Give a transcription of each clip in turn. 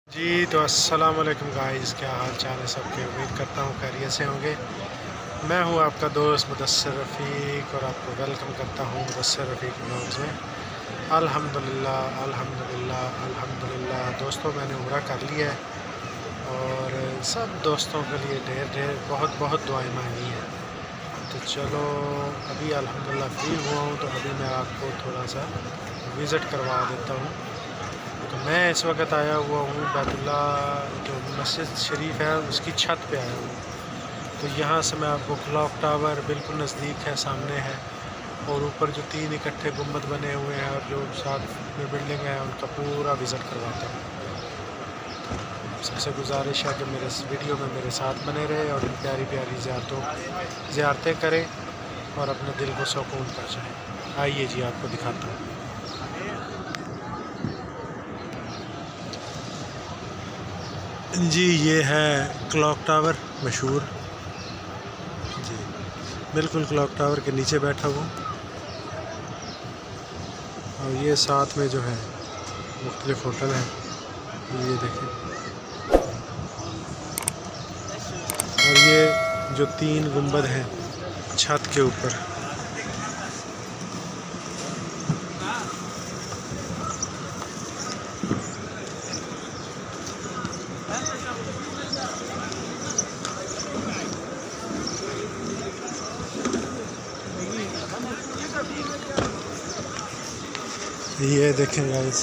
जी तो अस्सलाम वालेकुम गाइस, क्या हाल चाल है सबके। उम्मीद करता हूँ खैरियत से होंगे। मैं हूँ आपका दोस्त मुदस्सिर रफ़ीक और आपको वेलकम करता हूँ मुदस्सिर रफ़ीक ब्लॉग्स में। अल्हम्दुलिल्लाह अल्हम्दुलिल्लाह अल्हम्दुलिल्लाह दोस्तों, मैंने उम्रा कर लिया है और सब दोस्तों के लिए ढेर ढेर बहुत बहुत दुआएं मांगी हैं। तो चलो अभी अल्हम्दुलिल्लाह फ्री हुआ हूँ, तो अभी मैं आपको थोड़ा सा विज़िट करवा देता हूँ। तो मैं इस वक्त आया हुआ हूँ बैतुल्ला, जो मस्जिद शरीफ है उसकी छत पे आया हूँ। तो यहाँ से मैं आपको क्लॉक टावर बिल्कुल नज़दीक है, सामने है, और ऊपर जो 3 इकट्ठे गुंबद बने हुए हैं और जो साथ में बिल्डिंग है उनका पूरा विज़िट करवाता हूँ। सबसे गुजारिश है कि मेरे इस वीडियो में मेरे साथ बने रहे और इन प्यारी प्यारी ज़ियारतें करें और अपने दिल को सुकून पहुँचाएँ। आइए जी, आपको दिखाता हूँ। जी ये है क्लॉक टावर मशहूर जी, बिल्कुल क्लॉक टावर के नीचे बैठा हूँ। और ये साथ में जो है मुख्तलिफ होटल हैं, ये देखें। और ये जो 3 गुंबद हैं छत के ऊपर, ये देखें गाइस।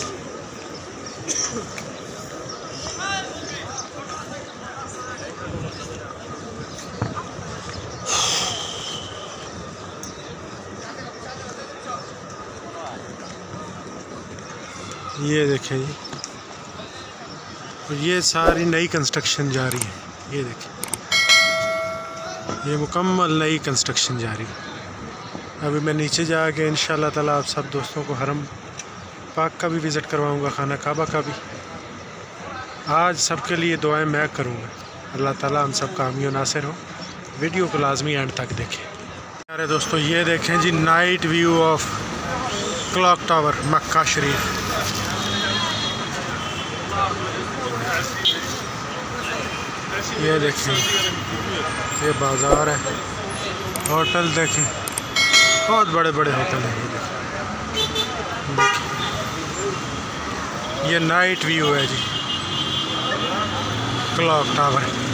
ये देखें जी, और ये सारी नई कंस्ट्रक्शन जारी है। ये देखें, ये मुकम्मल नई कंस्ट्रक्शन जारी है। अभी मैं नीचे जाके इंशाल्लाह ताला आप सब दोस्तों को हरम पाक का भी विज़िट करवाऊंगा, खाना काबा का भी। आज सबके लिए दुआएं मैं करूंगा। अल्लाह ताला हम सब कामी और नासिर हो। वीडियो को लाजमी एंड तक देखें। अरे दोस्तों, ये देखें जी night view of clock tower Mecca शरीफ। ये देखें, ये बाज़ार है, होटल देखें, बहुत बड़े बड़े होटल हैं। ये देखें, ये नाइट व्यू है जी क्लॉक टावर।